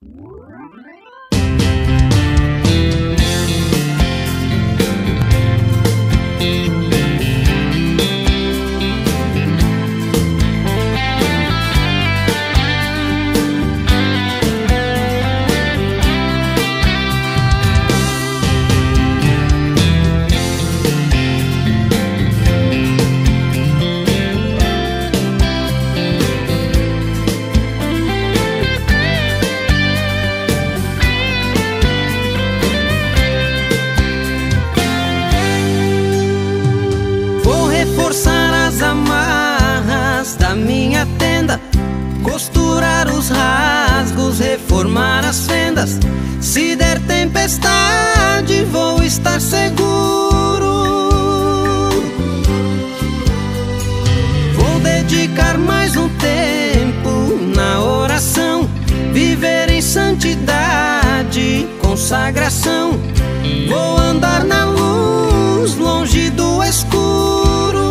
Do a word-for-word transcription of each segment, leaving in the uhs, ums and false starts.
Costurar os rasgos, reformar as fendas. Se der tempestade, vou estar seguro. Vou dedicar mais um tempo na oração, viver em santidade, consagração. Vou andar na luz, longe do escuro.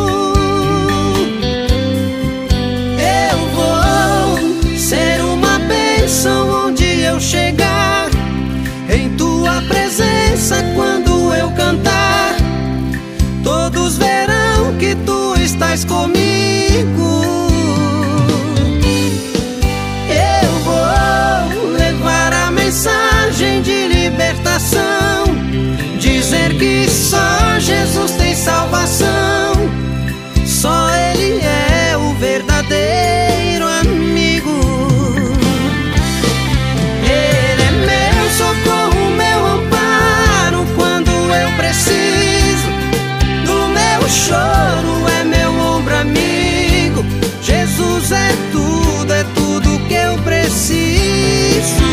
Onde eu chegar, em tua presença, quando eu cantar, todos verão que tu estás comigo. Eu vou levar a mensagem de libertação, dizer que só Jesus tem salvação, só Ele é o verdadeiro amigo. Socorro, meu amparo, quando eu preciso. Do meu choro é meu ombro amigo. Jesus é tudo, é tudo que eu preciso.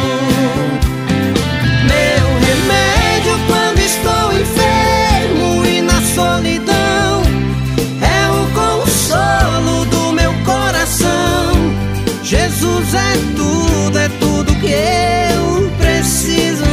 Meu remédio quando estou enfermo e na solidão, é o consolo do meu coração. Jesus é tudo, é tudo que eu preciso.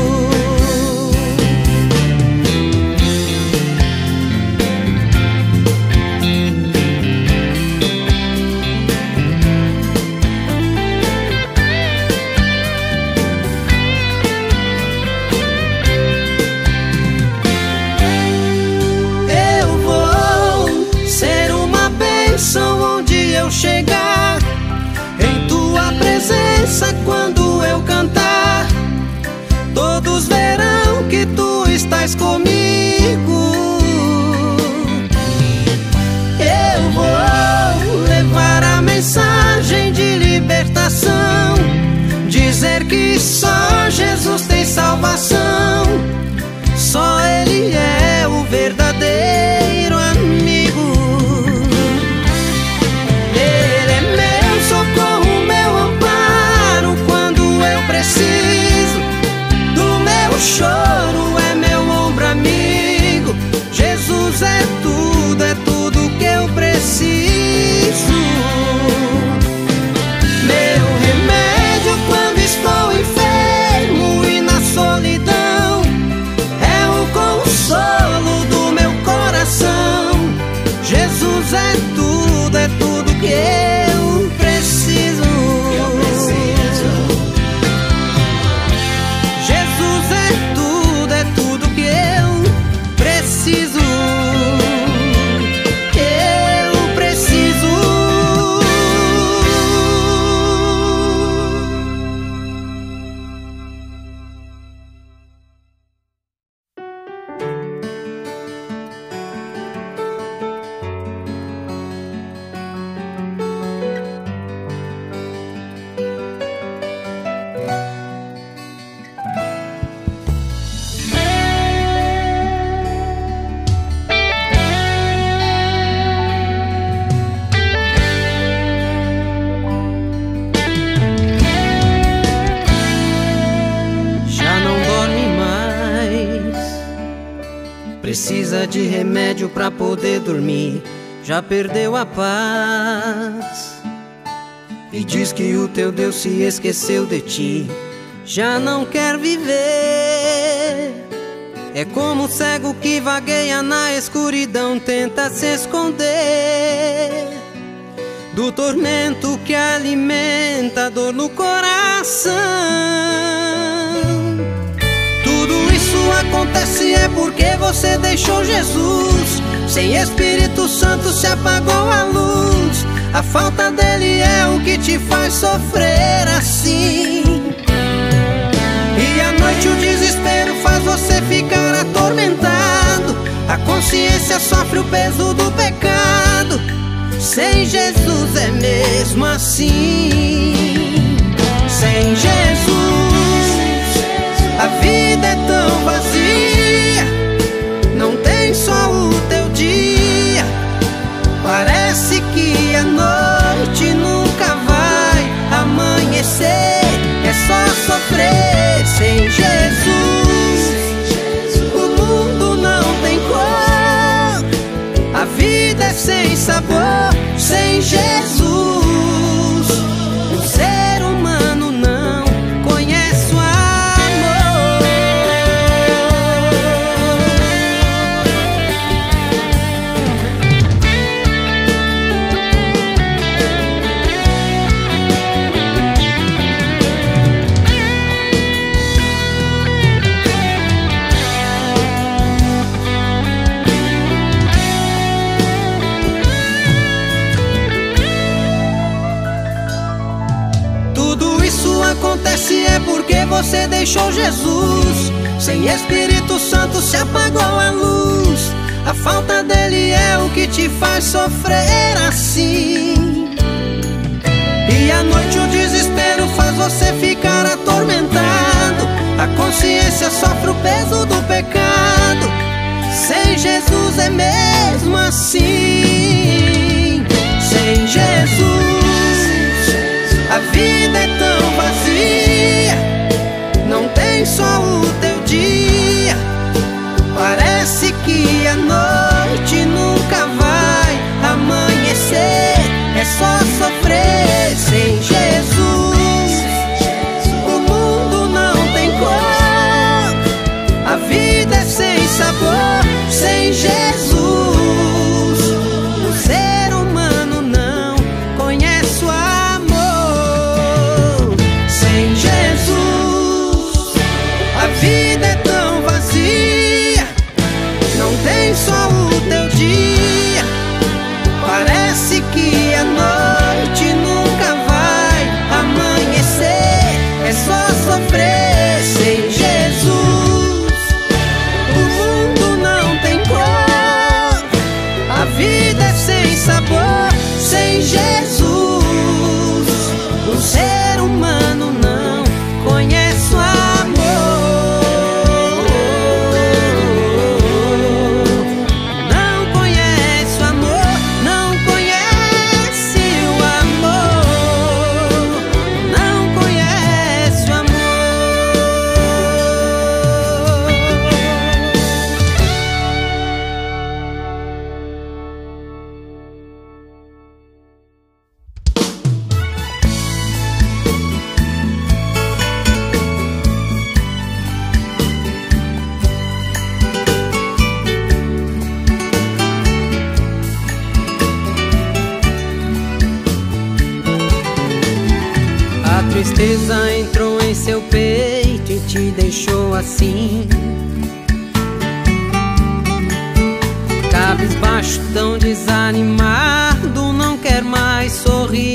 Eu vou ser uma bênção onde eu chegar, em tua presença quando eu cantar, todos verão que tu estás comigo. Eu vou levar a mensagem de libertação, dizer que só Jesus tem salvação, só Ele é o verdadeiro amigo. Ele é meu socorro, meu amparo, quando eu preciso. Do meu choro é meu ombro amigo. Jesus é tudo, é tudo que eu preciso. Meu remédio quando estou enfermo e na solidão, é o consolo do meu coração. Jesus é tudo, é tudo que eu preciso. Eu preciso. Jesus é tudo, é tudo que eu preciso. Eu preciso. Precisa de remédio pra poder dormir, já perdeu a paz. E diz que o teu Deus se esqueceu de ti, já não quer viver. É como o cego que vagueia na escuridão, tenta se esconder do tormento que alimenta a dor no coração. porque você deixou Jesus. Sem Espírito Santo se apagou a luz. A falta dele é o que te faz sofrer assim. E à noite o desespero faz você ficar atormentado. A consciência sofre o peso do pecado. Sem Jesus é mesmo assim. Sem Jesus a vida é tão vazia. Não tem só o teu dia. Parece que a noite nunca vai amanhecer. É só sofrer. Sem Jesus o mundo não tem cor. A vida é sem sabor. Sem Jesus o ser humano não conhece o amor. Acontece é porque você deixou Jesus. Sem Espírito Santo se apagou a luz. A falta dele é o que te faz sofrer assim. E à noite o desespero faz você ficar atormentado. A consciência sofre o peso do pecado. Sem Jesus é mesmo assim. Sem Jesus a vida é tão vazia. Não tem só o teu dia. Parece que a noite nunca vai amanhecer. É só sofrer. Sem Jesus o mundo não tem cor. A vida é sem sabor. Sem Jesus o ser humano não conhece o amor. Sem Jesus a vida é tão vazia. Não tem só o teu dia. Parece que a noite nunca vai amanhecer. É só sofrer. Sem Jesus o mundo não tem cor. A vida é sem sabor. Sem Jesus o ser humano não conhece o amor. Não conhece o amor. Não conhece o amor. Não conhece o amor. A tristeza entrou em seu peito e te deixou assim, cabisbaixo, tão desanimado, não quer mais sorrir.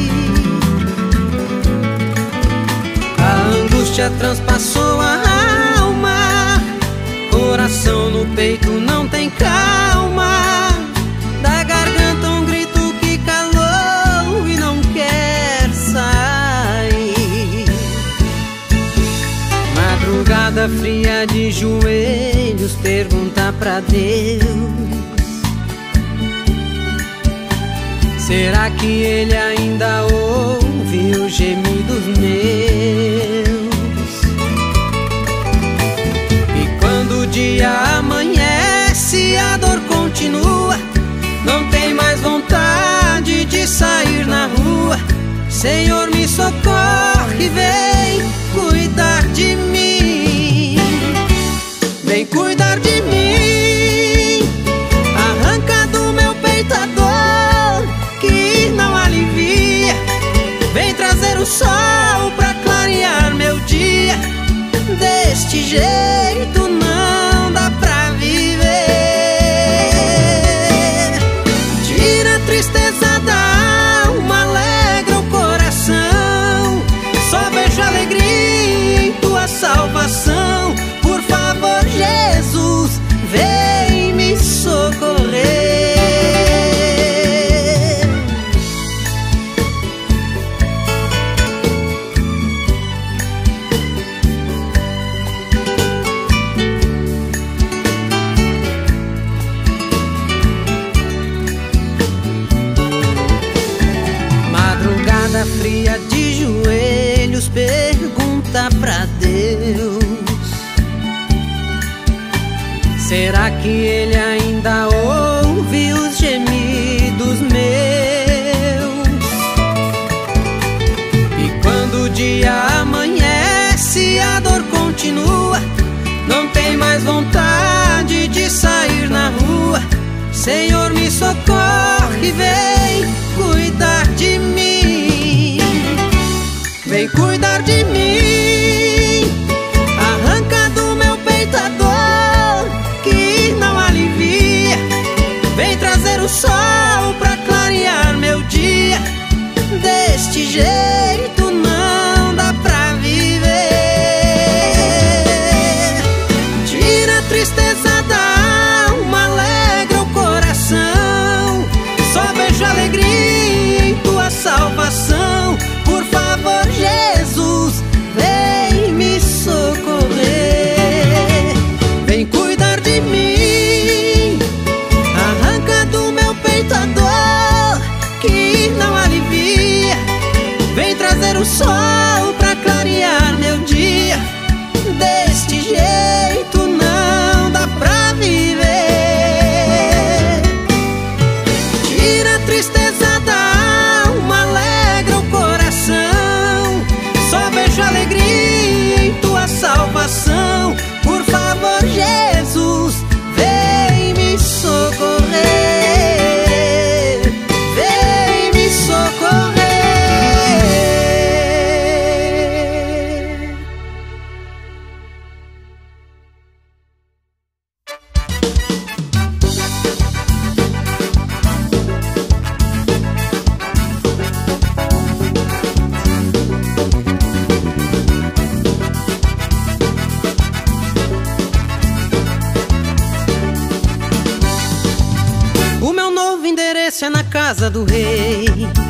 A angústia transpassou a alma. Coração no peito não tem calma. Da garganta um grito que calou e não quer sair. Madrugada fria de joelhos, pergunta pra Deus: será que ele ainda ouve os gemidos meus? E quando o dia amanhece, a dor continua. Não tem mais vontade de sair na rua. Senhor, me socorre, vem cuidar de mim. Vem cuidar de mim. Arranca do meu peito a dor que não alivia. Vem trazer o sol pra clarear meu dia. Deste jeito não dá pra pra Deus. Será que Ele ainda ouve os gemidos meus? E quando o dia amanhece, a dor continua, não tem mais vontade de sair na rua. Senhor, me socorre, vem cuidar de mim. Vem cuidar de mim. Arranca do meu peito a dor que não alivia. Vem trazer o sol pra clarear meu dia. Deste jeito não dá pra viver. Tira a tristeza da alma, alegra o coração. Só vejo alegria em tua salvação. Por favor, Jesus, vem me socorrer. Vem cuidar de mim. Arranca do meu peito a dor que não alivia. Vem trazer o sol pra clarear meu dia. Deste jeito não dá pra viver. Tira a tristeza da alma, alegra o coração. Só vejo alegria em tua salvação. Por favor, Jesus, vem me socorrer. Vem me socorrer. O meu novo endereço é na casa do rei.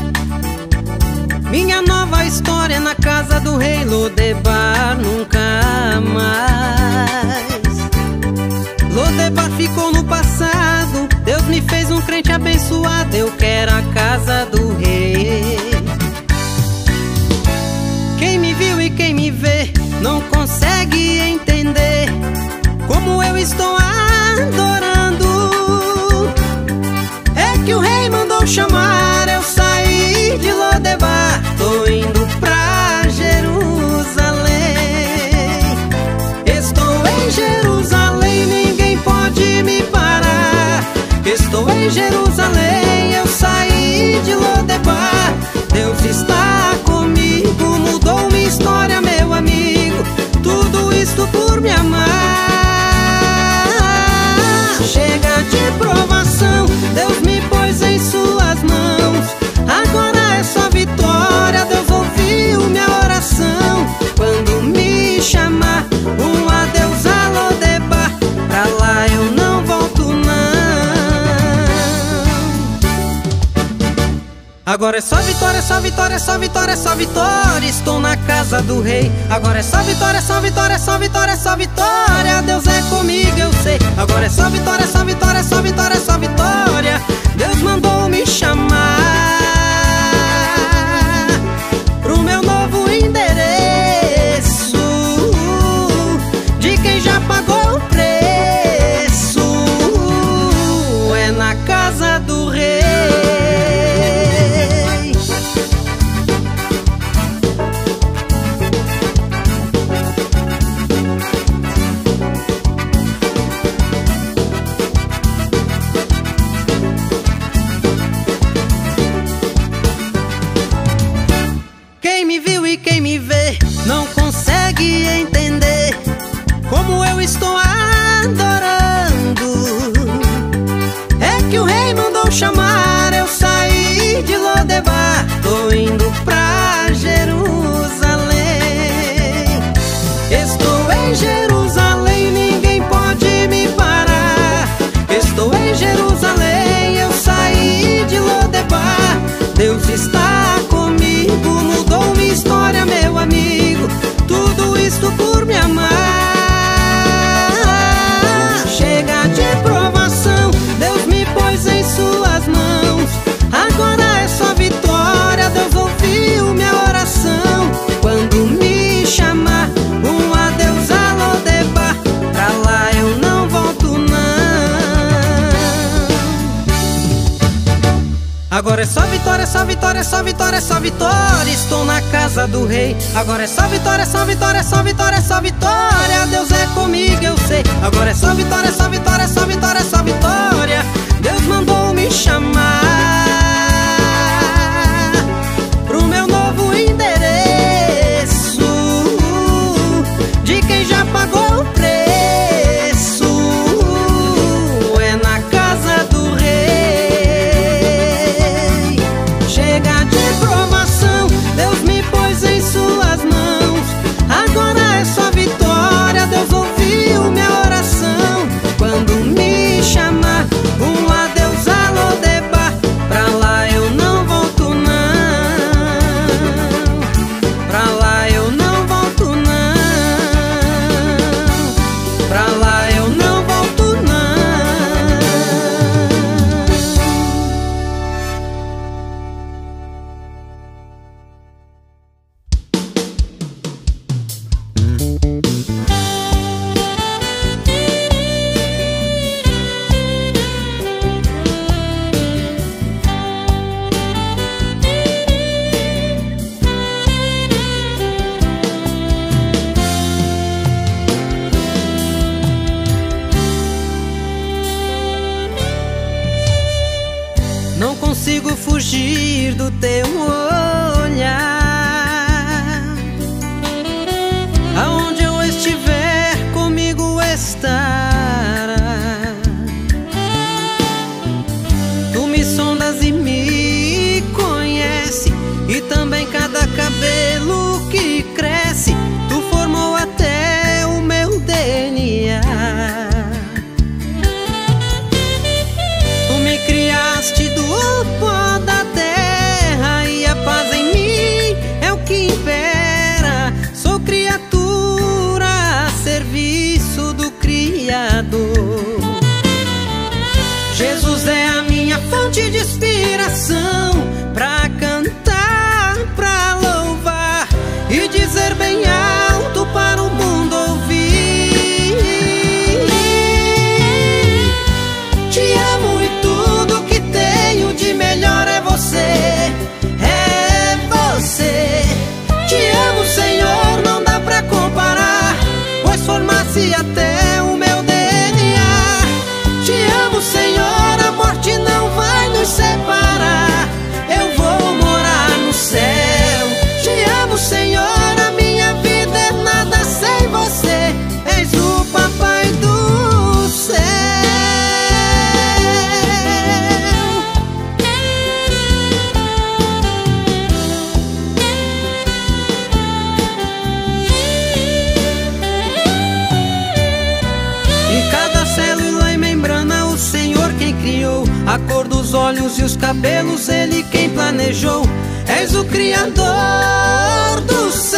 Minha nova história é na casa do rei. Lodebar nunca mais. Lodebar ficou no passado. Deus me fez um crente abençoado. Eu quero a casa do rei. Quem me viu e quem me vê não consegue entender como eu estou adorando. É que o rei mandou chamar, eu saí de Lodebar, tô indo pra Jerusalém. Estou em Jerusalém, ninguém pode me parar. Estou em Jerusalém, eu saí de Lodebar. Deus está comigo, mudou minha história, meu amigo. Tudo isto por me amar. Chega de provação, Deus me pôs em suas mãos. Agora é só vitória, Deus ouviu minha oração. Quando me chamar, um adeus a Lodebar. Pra lá eu não volto não. Agora é só vitória, é só vitória, é só vitória, é só vitória. Estou na casa do rei. Agora é só vitória, é só vitória, é só vitória, é só vitória. Deus é comigo, eu sei. Agora é só vitória, é só vitória, é só vitória, é só vitória. Deus mandou me chamar pro meu novo endereço, de quem já pagou o preço. É na casa do rei. vitória, é só vitória, é só vitória. Estou na casa do rei. Agora é só vitória, é só vitória, é só vitória, é só vitória. Deus é comigo, eu sei. Agora é só vitória, é só vitória, é só vitória, é só vitória. Deus mandou me chamar pro meu novo endereço, de quem já pagou o preço. É na casa do rei. Chega de provação, Deus me pôs em suas mãos. Agora é só vitória, Deus ouviu minha oração. Quando me chamar, um adeus, alô, deba. Pra lá eu não volto não. Pra lá eu não volto não. Pra lá eu não volto não. Não consigo fugir do teu olhar. Aonde eu estiver, comigo estará. Tu me sondas e me conhece, e também cada cabelo que cresce. Tu formou até o meu D N A. Tu me criaste do pó da terra, e a paz em mim é o que impera. Sou criatura a serviço do Criador. Jesus é a minha fonte de inspiração, pra cantar, pra louvar e dizer bem alto para o mundo ouvir. Te amo e tudo que tenho de melhor é você, é você. Te amo, Senhor, não dá pra comparar, pois formasse até o meu D N A. Te amo, Senhor, a morte não vai nos separar. Eu vou morar no céu. Te amo, Senhor, a minha vida é nada sem você. És o papai do céu. Em cada célula e membrana o Senhor quem criou, a cor dos olhos e os cabelos Ele quem planejou. És o Criador do céu.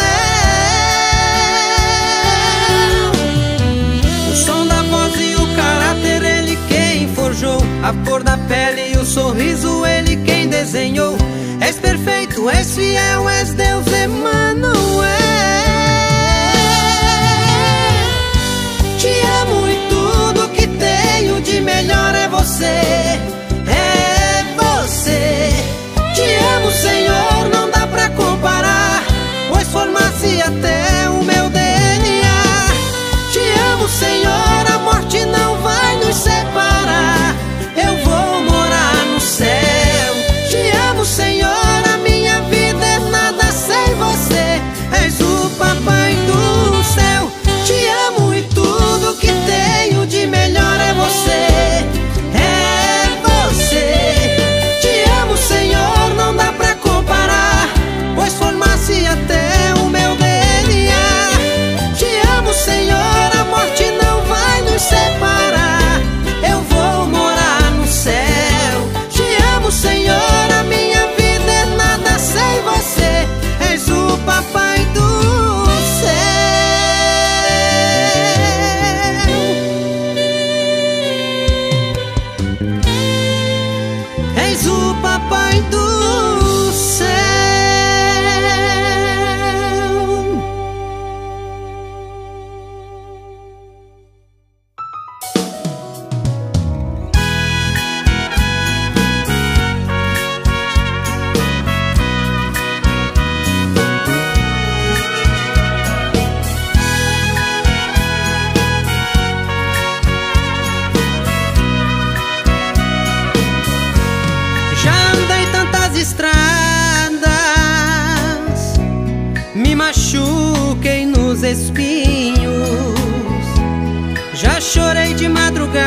O som da voz e o caráter Ele quem forjou, a cor da pele e o sorriso Ele quem desenhou. És perfeito, és fiel, és Deus Emanuel. Te amo e tudo que tenho de melhor é você, é você. Te amo, Senhor, não dá pra comparar, pois formasse até o meu D N A. Te amo, Senhor, a morte não vai nos separar. Eu vou morar no céu. Te amo, Senhor, a minha vida é nada espinhos. Já chorei de madrugada,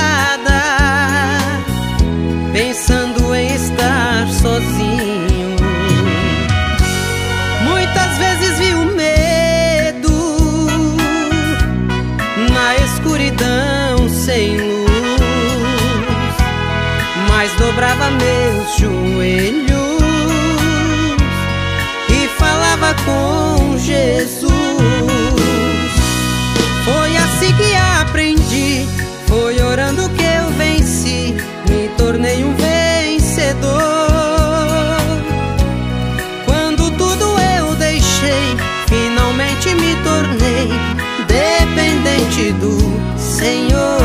pensando em estar sozinho. Muitas vezes vi o medo na escuridão sem luz, mas dobrava meus joelhos e falava com Jesus. Foi assim que aprendi, foi orando que eu venci, me tornei um vencedor. Quando tudo eu deixei, finalmente me tornei dependente do Senhor.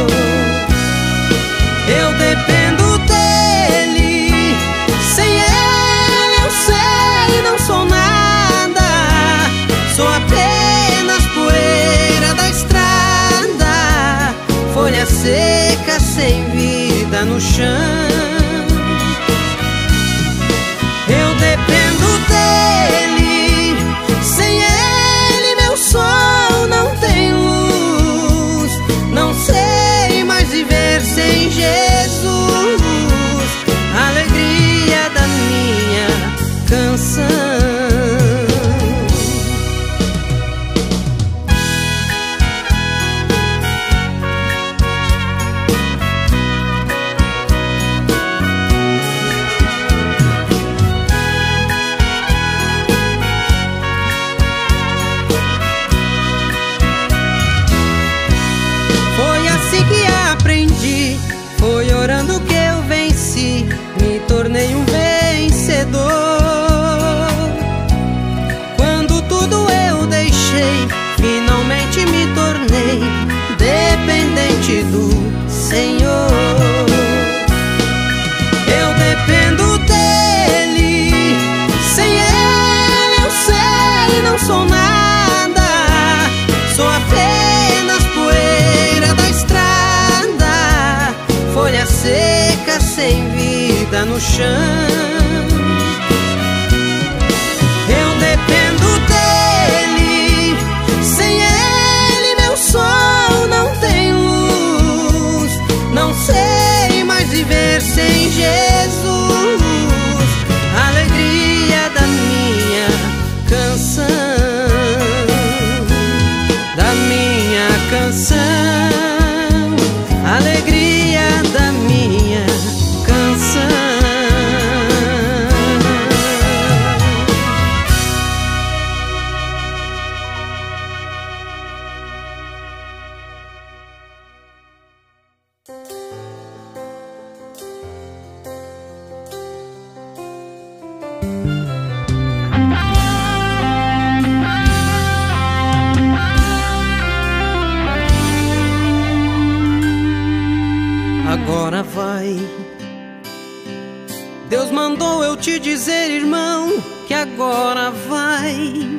Eu dependo dele, sem ele eu sei, não sou nada, sou apenas poeira da estrada, folha seca sem vida no chão. Eu dependo dele, sem ele meu sol não tem luz, não sei mais viver sem Jesus, alegria da minha canção. Foi orando que eu venci, me tornei um vencedor. Quando tudo eu deixei, finalmente me tornei dependente do Senhor. Eu dependo dele, sem ele eu sei, não sou nada, sou apenas poeira da estrada, folha seca sem vida no chão. Eu dependo dele, sem ele meu sol não tem luz, não sei mais viver sem Jesus, alegria da minha canção, da minha canção, alegria da minha canção. Agora vai, Deus mandou eu te dizer, irmão, que agora vai,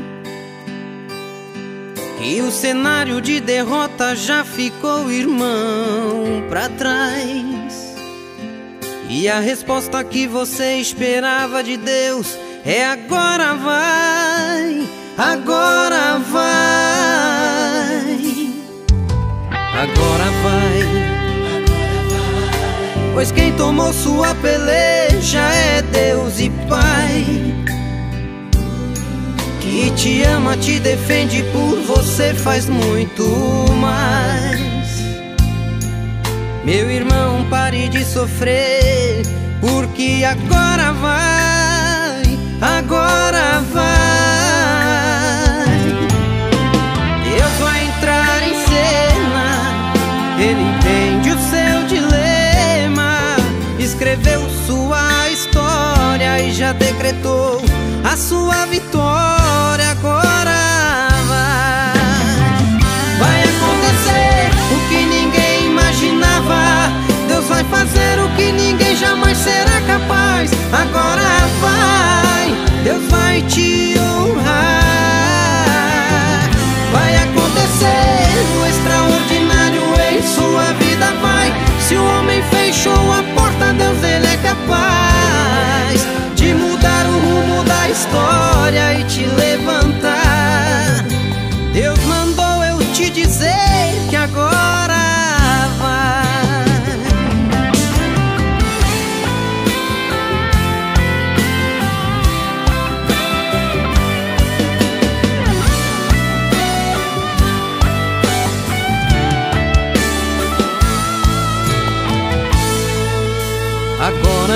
que o cenário de derrota já ficou, irmão, pra trás. E a resposta que você esperava de Deus é agora vai, agora vai, agora vai. Pois quem tomou sua peleja é Deus e Pai, que te ama, te defende, por você faz muito mais. Meu irmão, pare de sofrer, porque agora vai, agora vai. Deus vai entrar em cena, Ele entende o seu dilema, escreveu sua história e já decretou a sua vitória. Agora vai, vai acontecer o que ninguém imaginava. Deus vai fazer o que ninguém jamais será capaz. Agora vai, Deus vai te ouvir.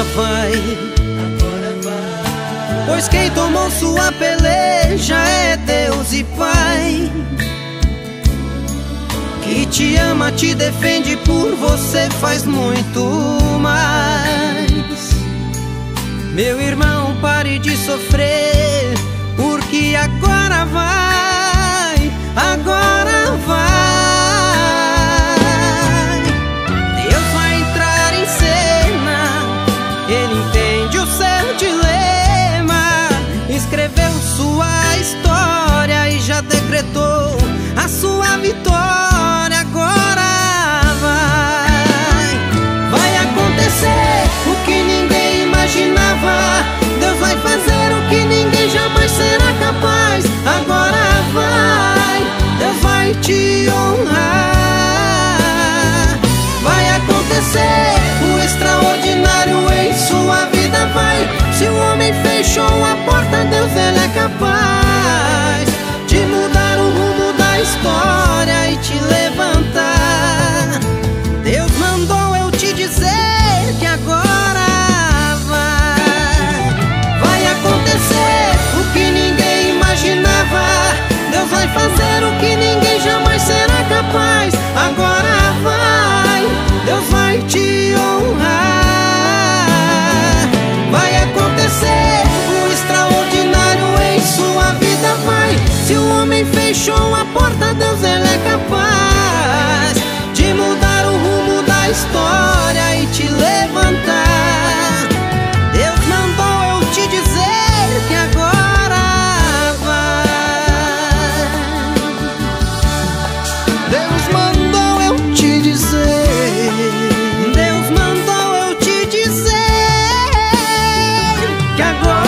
agora vai, agora vai. Pois quem tomou sua peleja é Deus e Pai, que te ama, te defende, por você faz muito mais. Meu irmão, pare de sofrer, porque agora vai, agora vai. Deus vai entrar em cena, Ele entende o seu dilema, escreveu sua história e já decretou a sua vitória. Agora vai, vai acontecer o que ninguém imaginava. Deus vai fazer o que ninguém jamais será capaz. Agora vai, Deus vai te honrar. Vai acontecer o extraordinário em sua vida, vai. Se o homem fechou a porta, Deus, Ele é capaz de mudar o rumo da história e te levantar. Deus mandou eu te dizer que agora vai, vai acontecer o que ninguém imaginava. Deus vai fazer o que ninguém jamais será capaz. Agora vai, Deus vai te honrar. Vai acontecer o extraordinário em sua vida, vai. Se o homem fechou a porta, Deus, Ele é capaz de mudar o rumo da história e te levantar. Deus mandou eu te dizer que agora vai. Deus mandou eu te dizer, Deus mandou eu te dizer que agora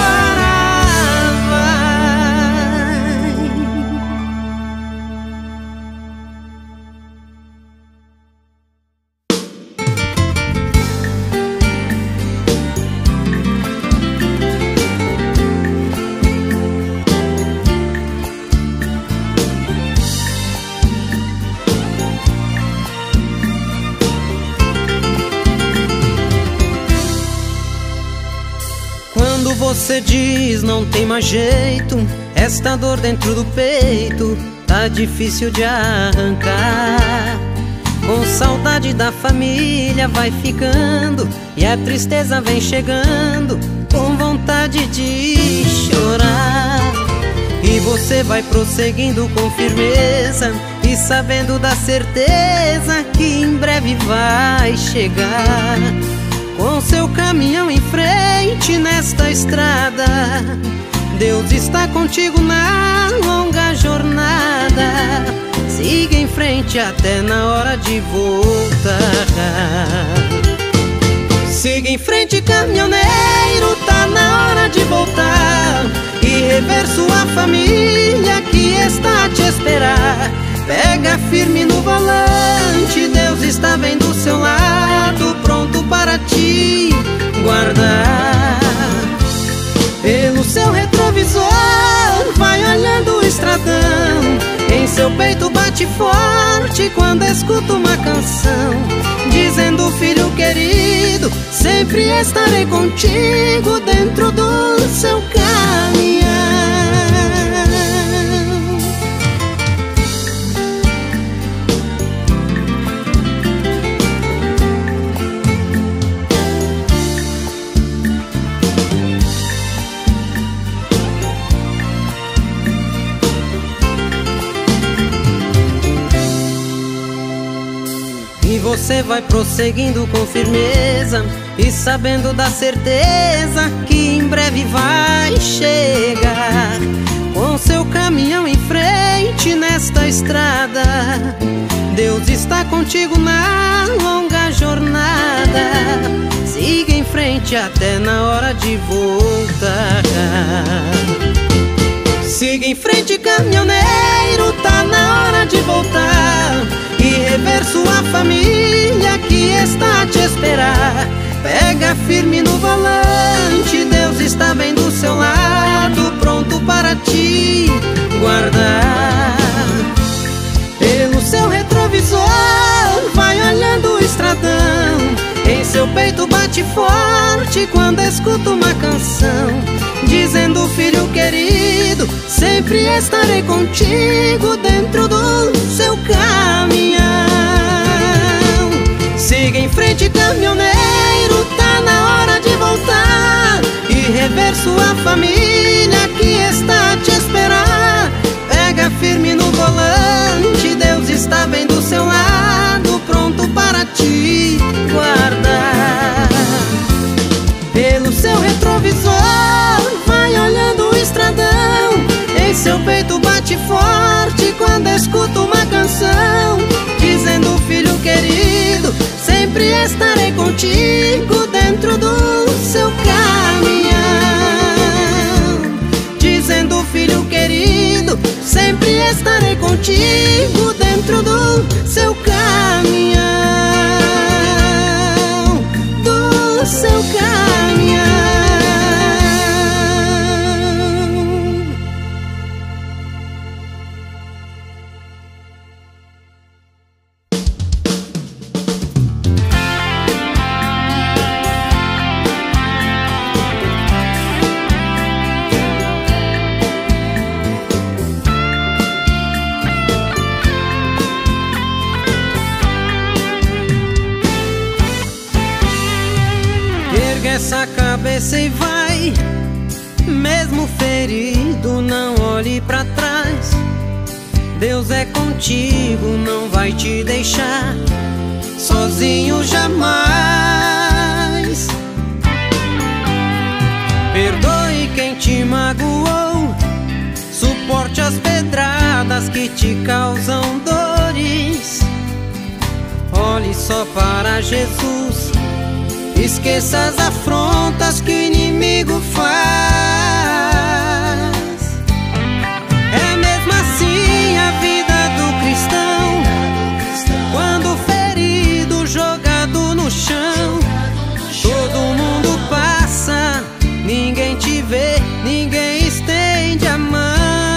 você diz não tem mais jeito, esta dor dentro do peito tá difícil de arrancar. Com saudade da família vai ficando e a tristeza vem chegando com vontade de chorar. E você vai prosseguindo com firmeza e sabendo da certeza que em breve vai chegar. Com seu caminhão em frente nesta estrada, Deus está contigo na longa jornada. Siga em frente até na hora de voltar. Siga em frente, caminhoneiro, tá na hora de voltar e rever sua família que está a te esperar. Pega firme no volante, Deus está bem do seu lado, pronto para te guardar. Pelo seu retrovisor vai olhando o estradão, em seu peito bate forte quando escuta uma canção, dizendo: filho querido, sempre estarei contigo dentro do seu caminhão. E você vai prosseguindo com firmeza e sabendo da certeza que em breve vai chegar. Com seu caminhão em frente nesta estrada, Deus está contigo na longa jornada. Siga em frente até na hora de voltar. Siga em frente, caminhoneiro, tá na hora de voltar e rever sua família que está a te esperar. Pega firme no volante, Deus está bem do seu lado, pronto para te guardar. Pelo seu retrovisor vai olhando o estradão, em seu peito bate bate forte quando escuto uma canção dizendo: filho querido, sempre estarei contigo dentro do seu caminhão. Siga em frente, caminhoneiro, tá na hora de voltar e rever sua família que está a te esperar. Pega firme no volante, Deus está bem do seu lado, pronto para te guardar. Pelo seu retrovisor vai olhando o estradão, em seu peito bate forte quando escuta uma canção dizendo: filho querido, sempre estarei contigo dentro do seu caminhão. Dizendo: filho querido, sempre estarei contigo dentro do seu caminhão, do seu caminhão. Essa cabeça e vai, mesmo ferido, não olhe pra trás. Deus é contigo, não vai te deixar sozinho jamais. Perdoe quem te magoou, suporte as pedradas que te causam dores. Olhe só para Jesus, esqueça as afrontas que o inimigo faz. É mesmo assim a vida do cristão, quando ferido, jogado no chão. Todo mundo passa, ninguém te vê, ninguém estende a mão.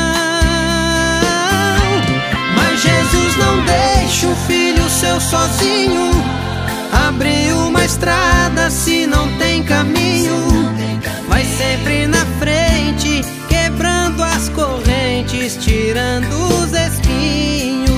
Mas Jesus não deixa o filho seu sozinho, abre uma estrada se não tem caminho, vai sempre na frente, quebrando as correntes, tirando os espinhos.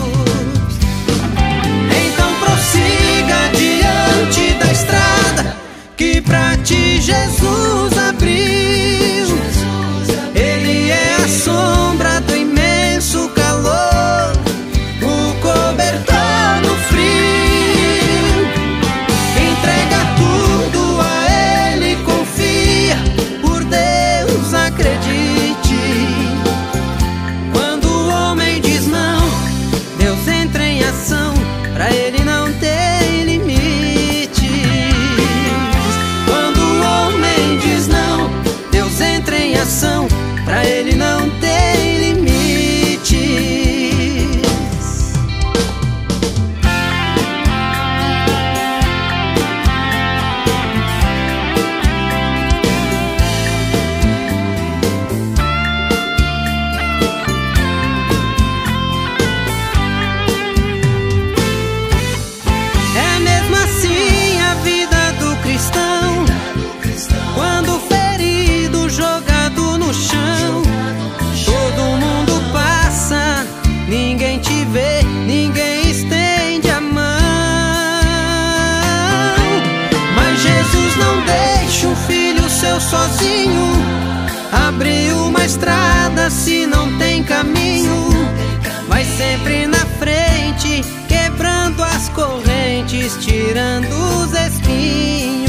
Então prossiga diante da estrada que pra ti Jesus abriu. Ele é a sombra do imenso calor, o cobertor no frio. Pra ele não tem limites. Quando o homem diz não, Deus entra em ação. Pra ele não tem limites. Quando ferido, jogado no chão, todo mundo passa, ninguém te vê, ninguém estende a mão. Mas Jesus não deixa o filho seu sozinho, abre uma estrada se não tem caminho, vai sempre na frente, quebrando as correntes, tirando os espinhos.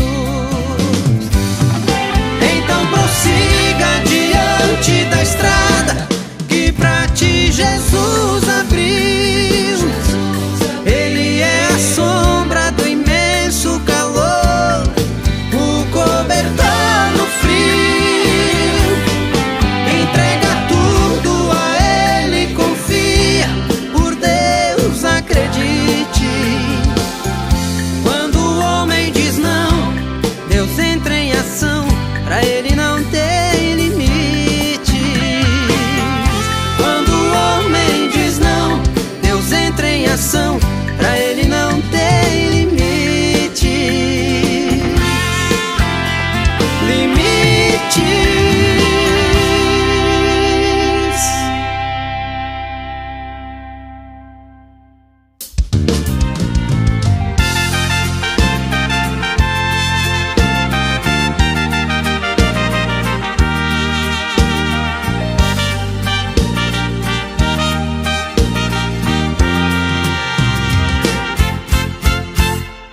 Então prossiga diante da estrada que pra ti Jesus abriu. Ele é a sombra do imenso calor, o cobertor no frio. Entrega tudo a ele, confia, por Deus acredite. Quando o homem diz não, Deus entra em ação. Pra ele não tem limites. Quando o homem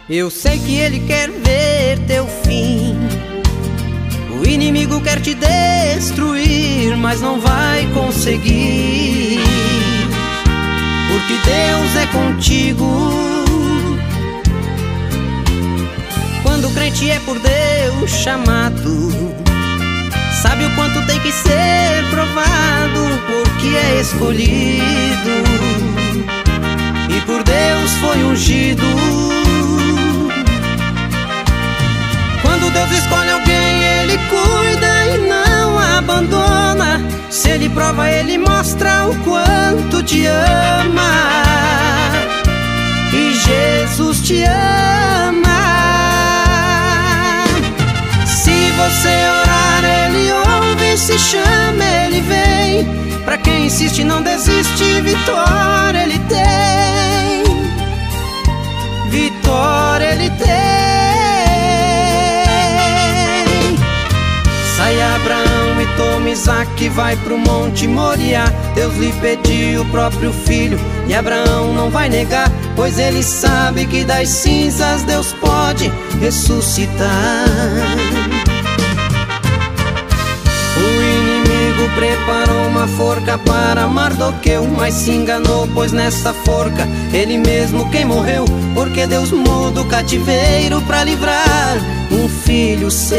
Eu sei que ele quer ver teu fim. O inimigo quer te destruir, mas não vai conseguir, porque Deus é contigo. Quando o crente é por Deus chamado, sabe o quanto tem que ser provado, porque é escolhido e por Deus foi ungido. Quando Deus escolhe alguém, Ele cuida e não abandona. Se Ele prova, Ele mostra o quanto te ama. E Jesus te ama. Se você orar, Ele ouve, se chama, Ele vem. Pra quem insiste, não desiste, vitória Ele tem. Vitória Ele tem. Sai Abraão e toma Isaque, vai pro monte Moriá. Deus lhe pediu o próprio filho e Abraão não vai negar, pois ele sabe que das cinzas Deus pode ressuscitar. O inimigo preparou uma forca para Mardoqueu, mas se enganou, pois nessa forca ele mesmo quem morreu, porque Deus muda o cativeiro para livrar um filho seu.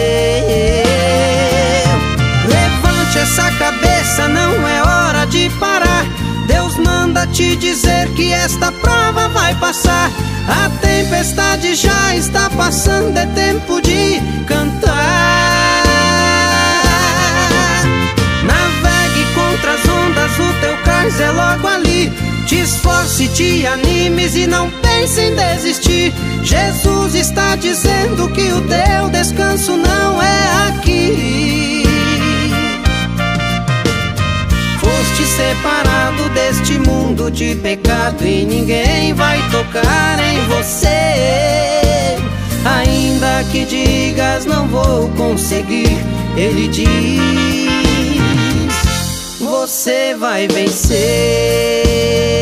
Levante essa cabeça, não é hora de parar. Deus manda te dizer que esta prova vai passar. A tempestade já está passando, é tempo de cantar. Navegue contra as ondas, o teu cais é logo ali. Te esforce, te animes e não pense em desistir. Jesus está dizendo que o teu descanso não é aqui. Foste separado deste mundo de pecado e ninguém vai tocar em você. Ainda que digas não vou conseguir, Ele diz, você vai vencer.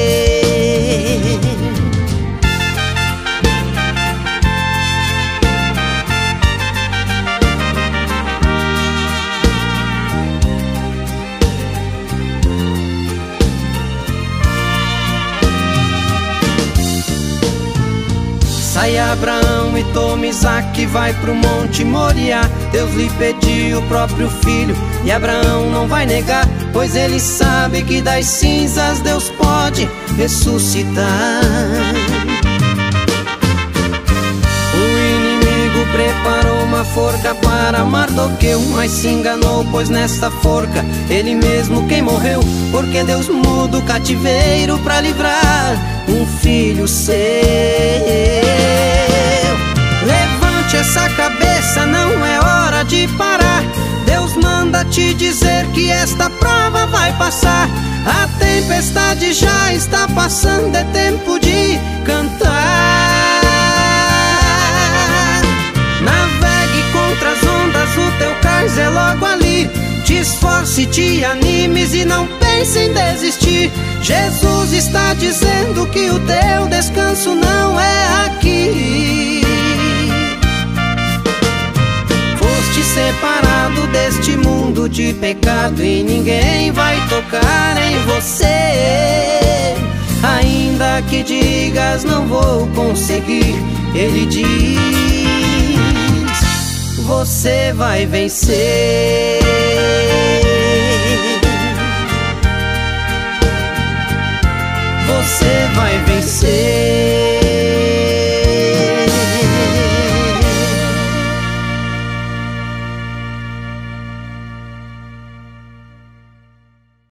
Sai Abraão e toma Isaque, vai pro monte Moriá. Deus lhe pediu o próprio filho e Abraão não vai negar, pois ele sabe que das cinzas Deus pode ressuscitar. O inimigo preparou uma forca para Mardoqueu, mas se enganou, pois nesta forca ele mesmo quem morreu, porque Deus muda o cativeiro para livrar um filho seu. Levante essa cabeça, não é hora de parar. Deus manda te dizer que esta prova vai passar. A tempestade já está passando, é tempo de cantar. Navegue contra as ondas, o teu cais é logo ali. Te esforce, te animes e não pense em desistir. Jesus está dizendo que o teu descanso não é aqui. Foste separado deste mundo de pecado e ninguém vai tocar em você. Ainda que digas não vou conseguir, Ele diz, você vai vencer. Você vai vencer.